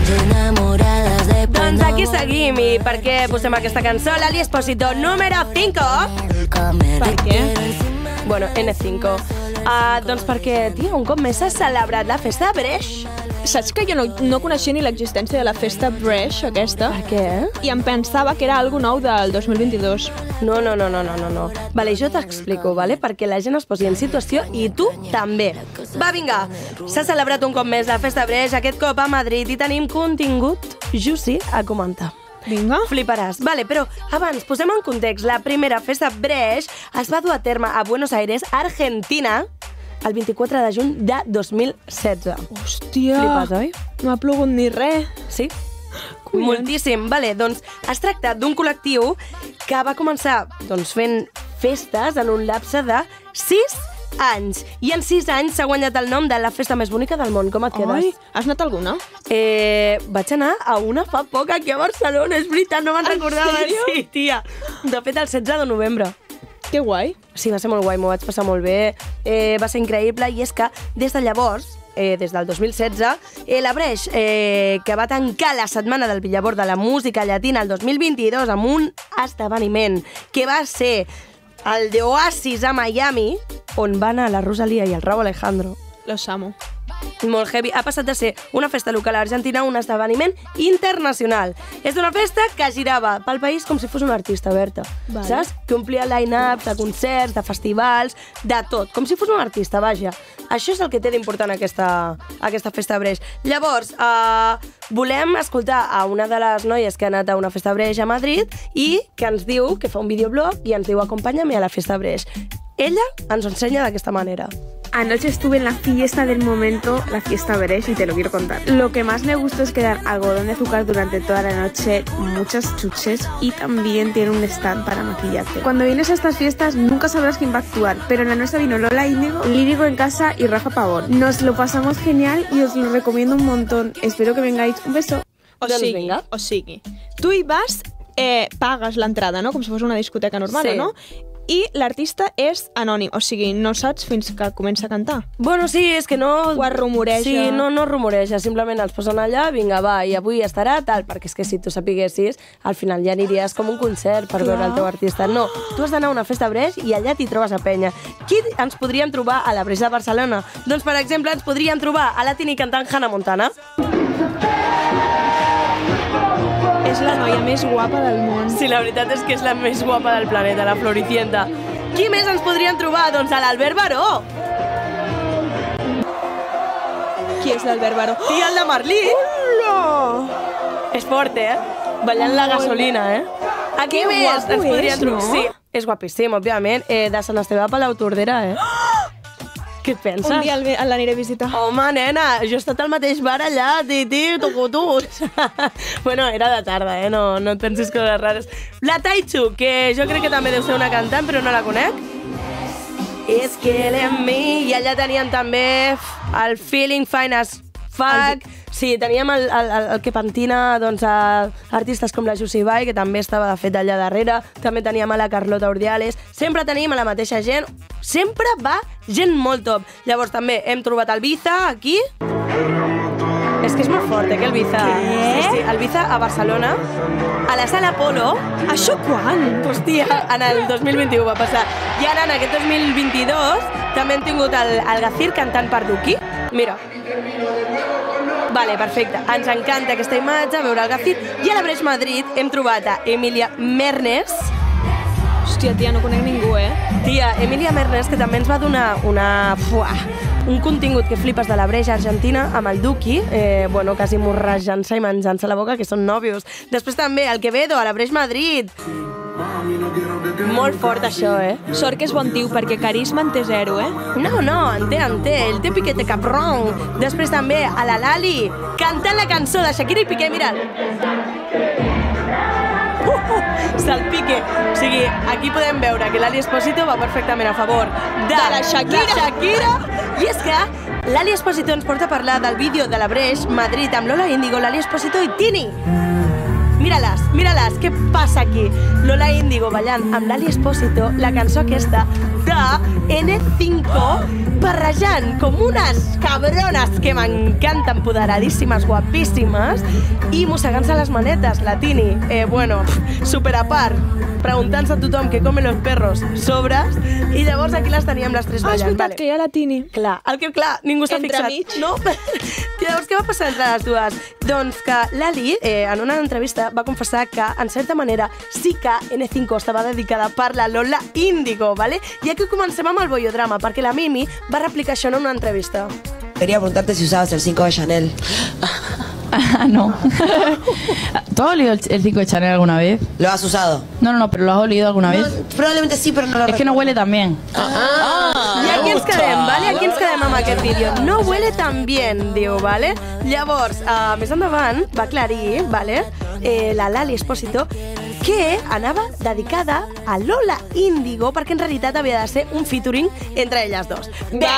Doncs aquí seguim, i per què posem aquesta cançó? Lali Espósito, número 5. Per què? Bueno, N5. Doncs perquè, tia, un cop més s'ha celebrat la festa de Breix. Saps que jo no coneixia ni l'existència de la festa Breix, aquesta? Per què? I em pensava que era algo nou del 2022. No. Vale, jo t'explico, vale? Perquè la gent es posi en situació i tu també. Va, vinga, s'ha celebrat un cop més la festa Breix, aquest cop a Madrid, i tenim contingut juicy a comentar. Vinga. Fliparàs. Vale, però abans, posem en context. La primera festa Breix es va dur a terme a Buenos Aires, Argentina, el 24 de juny de 2016. Hòstia. Flipes, oi? No ha plogut ni res. Sí? Moltíssim. Vale, doncs es tracta d'un col·lectiu que va començar fent festes en un lapse de 6 anys. I en 6 anys s'ha guanyat el nom de la festa més bonica del món. Com et quedes? Ai, has anat a alguna? Vaig anar a una fa poc aquí a Barcelona, és veritat, no me'n recordava. sèrio? Sí, tia. De fet, el 16 de novembre. Que guai. Sí, va ser molt guai, m'ho vaig passar molt bé. Va ser increïble, i és que des de llavors, des del 2016, la Breix, que va tancar la setmana del Billboard de la música llatina el 2022 amb un esdeveniment que va ser el de Oasis a Miami, on va anar la Rosalía i el Rauw Alejandro. Los amo. Molt heavy. Ha passat de ser una festa local a Argentina a un esdeveniment internacional. És una festa que girava pel país com si fos un artista, Berta. Vale. Saps? Que omplia line-up de concerts, de festivals, de tot. Com si fos un artista, vaja. Això és el que té d'important aquesta festa Breix. Llavors, volem escoltar a una de les noies que ha anat a una festa Breix a Madrid i que ens diu, que fa un videoblog i ens diu acompáñame a la festa Breix. Ella ens ho ensenya d'aquesta manera. Anoche estuve en la fiesta del momento, la fiesta Breix, y te lo quiero contar. Lo que más me gustó es que dan algodón de azúcar durante toda la noche, muchas chuches y también tiene un stand para maquillarte. Cuando vienes a estas fiestas nunca sabrás quién va a actuar, pero en la nuestra vino Lola Índigo, Lírico en casa y Rafa Pavón. Nos lo pasamos genial y os lo recomiendo un montón. Espero que vengáis. Un beso. O sigui, tu hi vas, pagues l'entrada, no? Com si fos una discoteca normal, Sí. no? I l'artista és anònim, o sigui, no saps fins que comença a cantar. Bueno, sí, és que no... O es rumoreja. Sí, no rumoreja, simplement els posen allà, vinga, va, i avui estarà tal, perquè és que si tu sapiguessis, al final ja aniries com un concert per veure el teu artista. No, tu has d'anar a una festa Breix i allà t'hi trobes a penya. Qui ens podríem trobar a la Breix de Barcelona? Doncs, per exemple, ens podríem trobar a la Tini cantant Hannah Montana. És la noia més guapa del món. Sí, la veritat és que és la més guapa del planeta, la Floricienta. Qui més ens podríem trobar? Doncs a l'Albert Baró. Qui és l'Albert Baró? I el de Merlí. Hola! És fort, ballant la gasolina, A qui més guapo ens podríem és, trobar? no? Sí, és guapíssim, òbviament. De Sant Esteve a Palautordera, Què et penses? Un dia l'aniré a visitar. Home, nena, jo he estat al mateix bar allà, tucutus. Bueno, era de tarda, no et pensis coses rares. La Taichu, que jo crec que també deu ser una cantant, però no la conec. És que en mi, i allà teníem també el Feeling Fine as Fuck. Sí, teníem el que pentina artistes com la Jussi Bai, que també estava, de fet, allà darrere. També teníem a la Carlota Urdiales. Sempre tenim a la mateixa gent. Sempre va gent molt top. Llavors també hem trobat el Biza aquí. És que és molt fort, que el Biza... Què? Sí, el Biza a Barcelona, a la Sala Polo. Això quan? Hòstia, en el 2021 va passar. I ara, en aquest 2022, també hem tingut el Gazir cantant per Duki. Mira. Vale, perfecte. Ens encanta aquesta imatge, veure el Gazir. I a la Breix Madrid hem trobat a Emilia Mernes. Hòstia, tia, no conec ningú, Tia, Emilia Mernes, que també ens va donar un contingut que flipes de la Breix Argentina amb el Duki, quasi morrejant-se i menjant-se la boca, que són nòvios. Després també el Quevedo a la Breix Madrid. Molt fort, això, Sort que és bon tio, perquè carisma en té zero, No, en té. El té piquete caprón. Després també a la Lali, cantant la cançó de Shakira i Piqué, mira'l. Se'l pique. O sigui, aquí podem veure que Lali Espósito va perfectament a favor de la Shakira. I és que Lali Espósito ens porta a parlar del vídeo de la Breix Madrid amb Lola Índigo, Lali Espósito i Tini. Mira-les, què passa aquí? Lola Índigo ballant amb Lali Espósito la cançó aquesta de N5 barrejant com unes cabrones que m'encanten, empoderadíssimes, guapíssimes, i mossegant-se les manetes, la Tini. Bueno, super a part, preguntant-se a tothom que come los perros sobres, i llavors aquí les teníem les tres ballant. És veritat que hi ha la Tini. Clar, ningú s'ha fixat. Entremig. No? Llavors, què va passar entre les dues? Doncs que l'Ali, en una entrevista, va confessar que, en certa manera, sí que N5 estava dedicada per la Lola Índigo, ¿vale? I aquí comencem amb el bollodrama, perquè la Mimi va replicar això en una entrevista. Quería preguntarte si usabas el 5 de Chanel. No. ¿Tú has olido el 5 de Chanel alguna vez? ¿Lo has usado? No, pero ¿lo has olido alguna vez? Probablemente sí, pero no lo Es que no huele tan bien. I aquí ens quedem, ¿vale? Aquí ens quedem amb aquest vídeo. No huele tan bien, diu, ¿vale? Llavors, més endavant, va aclarir, ¿vale? La Lali Espósito, que anava dedicada a Lola Índigo, perquè en realitat havia de ser un featuring entre elles dos.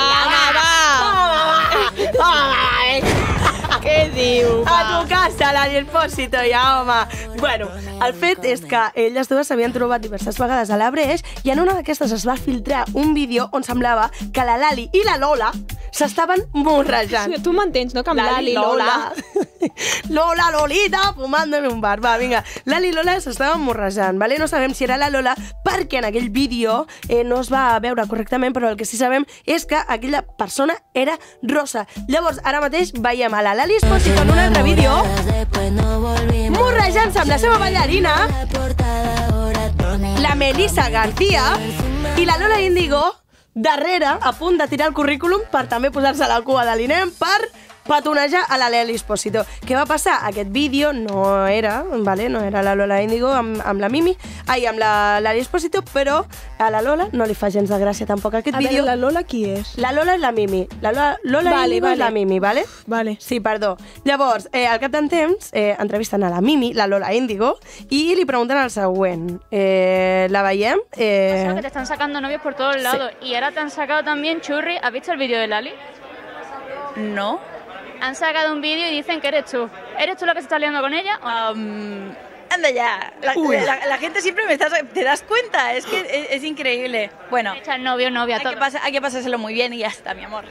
Què diu? A tu casa, Lali Espósito, ja, home. Bueno, el fet és que elles dues s'havien trobat diverses vegades a la Breix i en una d'aquestes es va filtrar un vídeo on semblava que la Lali i la Lola s'estaven morrejant. Sí, tu m'entens, no? Que amb Lali, Lola. Lola, Lolita, fumando en un bar. Va, vinga. Lali i Lola s'estaven morrejant, ¿vale? No sabem si era la Lola perquè en aquell vídeo no es va veure correctament, però el que sí sabem és que aquella persona era rosa. Llavors, ara mateix veiem a la Lali Espósito en un altre vídeo morrejant-se amb la seva ballarina, la Melissa García, i la Lola Índigo darrere, a punt de tirar el currículum per també posar-se a la cua de l'INEM per petonejar a la Lali Espósito. Què va passar? Aquest vídeo no era, ¿vale? No era la Lola Índigo amb la Mimi, amb la Lali Espósito, però a la Lola no li fa gens de gràcia tampoc aquest vídeo. A veure, la Lola qui és? La Lola és la Mimi. La Lola Índigo és la Mimi, ¿vale? Vale. Sí, perdó. Llavors, al cap d'un temps, entrevisten a la Mimi, la Lola Índigo, i li pregunten el següent. La veiem? Que te están sacando novios por todos lados. Y ahora te han sacado también, Churri. ¿Has visto el vídeo de Lali? No. Han sacado un vídeo y dicen que eres tú. ¿Eres tú la que se está liando con ella? Anda ya. La gente siempre ¿Te das cuenta? Es que es increíble. Bueno, Echar novio, novia, todo. hay que pasárselo muy bien y ya está, mi amor.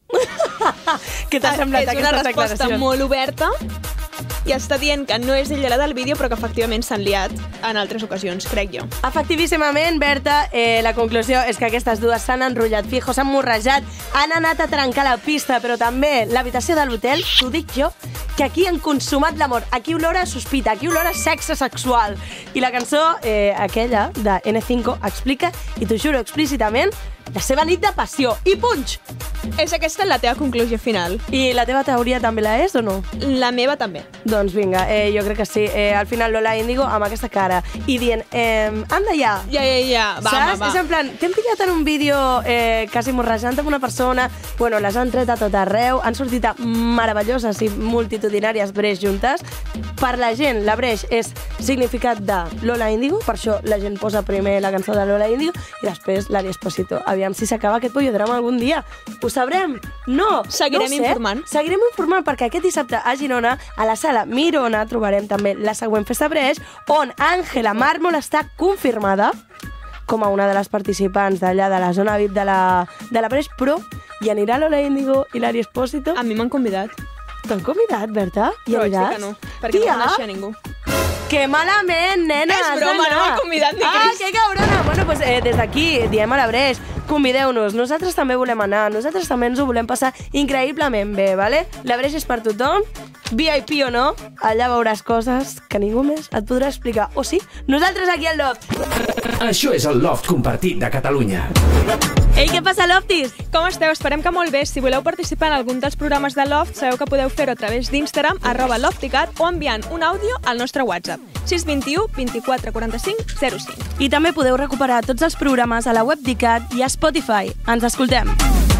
Què t'ha semblat És una aquestes resposta declaracions? molt oberta i està dient que no és ella la del vídeo, però que efectivament s'han liat en altres ocasions, crec jo. Efectivíssimament, Berta, la conclusió és que aquestes dues s'han enrotllat fijo, s'han morrejat, han anat a trencar la pista, però també l'habitació de l'hotel, t'ho dic jo, que aquí han consumat l'amor. Aquí olora sospita, aquí olora sexe sexual. I la cançó, aquella, de N5, explica, i t'ho juro explícitament, la seva nit de passió. I punx! És aquesta la teva conclusió final. I la teva teoria també la és o no? La meva també. Doncs vinga, jo crec que sí. Al final Lola Índigo amb aquesta cara i dient, anda ja. Ja. Saps? Va. És en plan, t'hem pillat en un vídeo quasi morrejant amb una persona, bueno, les han tret a tot arreu, han sortit meravelloses i multitudinàries Breix juntes. Per la gent, la Breix és significat de Lola Índigo, per això la gent posa primer la cançó de Lola Índigo i després Lali Espósito. Aviam si s'acaba aquest bollodrama algun dia. Ho sabrem? No. Seguirem informant. Seguirem informant perquè aquest dissabte a Girona, a la sala Mirona, trobarem també la següent festa Breix, on Àngela Mármol està confirmada com a una de les participants d'allà de la zona VIP de la Breix, però hi anirà Lola Índigo i Lali Espósito. A mi m'han convidat. T'han convidat, Berta? Hi Però vaig dir aniràs? que no, perquè no coneixia ningú. Que malament, nena! És broma, no m'ha convidat ni Crist. Que cabrona! Bueno, doncs des d'aquí diem a la Breix, convideu-nos, nosaltres també volem anar, nosaltres també ens ho volem passar increïblement bé, ¿vale? La Breix és per tothom, VIP o no, allà veuràs coses que ningú més et podrà explicar. O sí, nosaltres aquí al Loft. Això és el Loft compartit de Catalunya. Ei, què passa, Lofties? Com esteu? Esperem que molt bé. Si voleu participar en algun dels programes de Loft, sabeu que podeu fer-ho a través d'Instagram, @lofticat, o enviant un àudio al nostre WhatsApp, 621 24 45 05. I també podeu recuperar tots els programes a la web d'ICAT i a Spotify. Ens escoltem.